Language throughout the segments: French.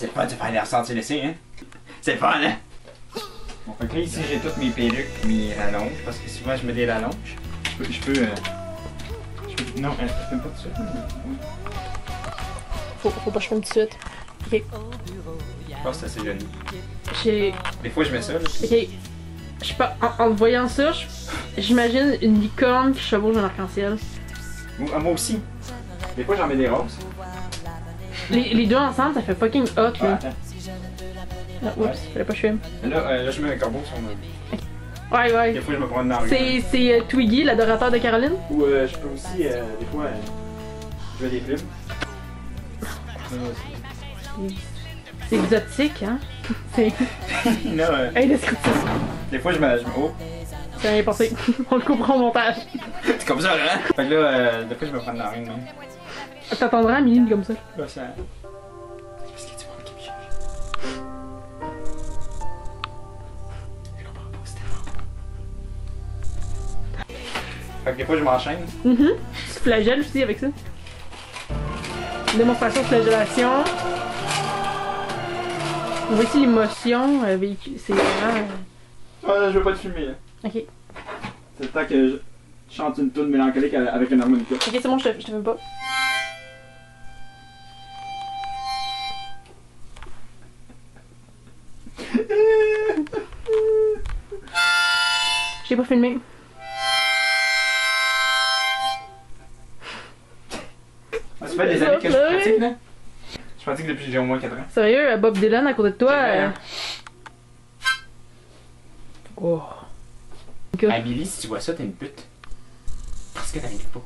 C'est le fun de faire les ressentir laisser, hein? C'est le fun, hein? Bon, fait que là, ici, j'ai toutes mes perruques, mes rallonges, parce que souvent, je mets des rallonges. Je peux non, je fais pas tout de suite. Faut pas que je filme tout de suite. Ok. Je pense que c'est assez joli. J'ai... Des fois, je mets ça, là. Ok. Je sais pas, en voyant ça, j'imagine une licorne qui chevauche un arc-en-ciel. Moi aussi. Des fois, j'en mets des roses. Les deux ensemble, ça fait fucking hot, là. Ah, attends. Ah, oups, fallait pas que je filme. Là, je mets un corbeau sur moi. Ouais, ouais. Des fois, je me prends une nargue. C'est Twiggy, l'adorateur de Caroline? Ou je peux aussi, des fois, je mets des plumes. C'est exotique, hein? C'est Non, indescriptible. des fois, je me. Oh! C'est rien passé. On le coupera au montage. C'est comme ça, hein? Fait que là, des fois, je me prends une nargue, même. T'attendras à minute comme ça. Là, ça. Qu'est-ce que tu vois qui me cherche? Je comprends pas, c'était bon. Fait que des fois, je m'enchaîne. Tu flagelles aussi avec ça. Démonstration de flagellation. On voit ici l'émotion véhiculée. C'est vraiment. Ouais, je veux pas te filmer, là. Ok. C'est le temps que je chante une tune mélancolique avec une harmonica. Ok, c'est bon, je te filme pas. J'ai pas filmé. Ça fait des années que je pratique, là. Je pratique depuis que j'ai au moins 4 ans. Sérieux, Bob Dylan à côté de toi. Oh. Ah, Billy, si tu vois ça, t'es une pute. Parce que t'arrives pas.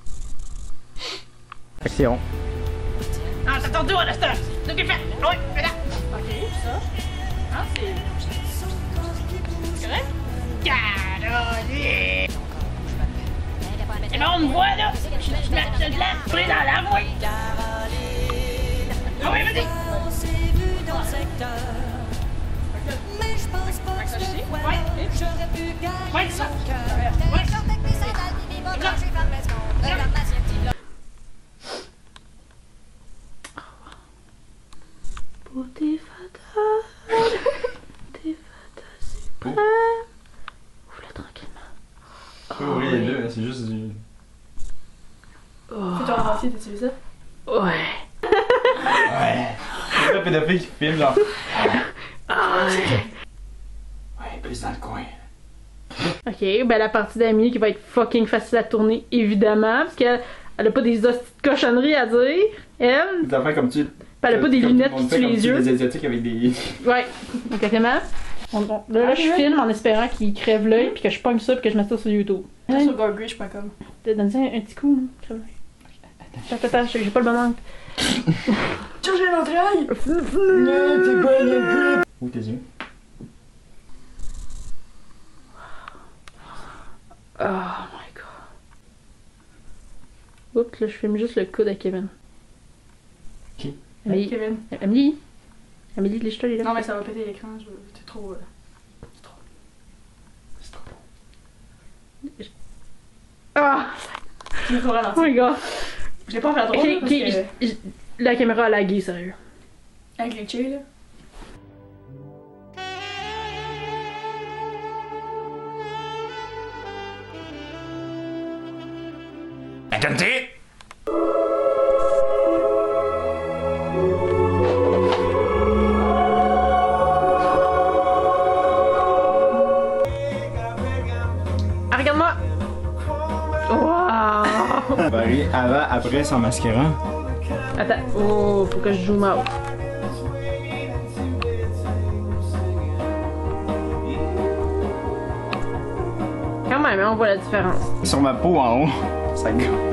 Fait que c'est rond. Ah, t'as ton tour, là, ça! Donc, il fait. Oui, fais là! Ok, ça. Ah, c'est. C'est correct? Caroline! Et là, on me voit, là! Je mets de la pris dans la voie! Ah oui, vas-y! Mais je pense pas que j'aurais pu gagner Ouais, ça. son cœur. Ouais. Quand avec mes sandales, Bibi va brancher par le maison. Regarde ma scientifique. Pour tes fatales, tes fatales suprêmes. Ouvre-la tranquillement. Oui, les deux, c'est juste du. Oh. Tu t'en as t'as-tu vu ça? Ouais. Ouais. C'est un pédophile qui filme, genre. Ah ouais. Ouais, plus dans le coin. Ok, ben la partie d'Amélie qui va être fucking facile à tourner, évidemment, parce qu'elle a pas des hosties de cochonneries à dire, elle. Des affaires comme tu. Elle a pas des lunettes qui tuent les yeux. Des asiatiques avec des. Ouais, exactement. Là, je filme en espérant qu'il crève l'œil, puis que je pogne ça, puis que je mette ça sur YouTube. Sur gorgrish.com. Donne-y un petit coup, là. Crève l'œil. Attends, j'ai pas le bon angle. Cherchez l'entraille! T'es bonne, où tes yeux? Oh my god. Oups, là, je filme juste le coude à Kevin. Qui? Amélie. Kevin. Amélie. Amélie, lèche-toi les lèvres. Non, mais ça va péter l'écran, c'est trop. C'est trop bon. Ah! Tu me feras Oh ralentir. my god. Je l'ai pas fait trop, Ok, là, parce que. la caméra a lagué, sérieux. Avec les chais, là. Attendez! Ah, regarde-moi! Wow! Barry, avant, après, sans mascara. Attends, oh, faut que je zoome out. Quand même, hein, on voit la différence. Sur ma peau en haut, ça goûte.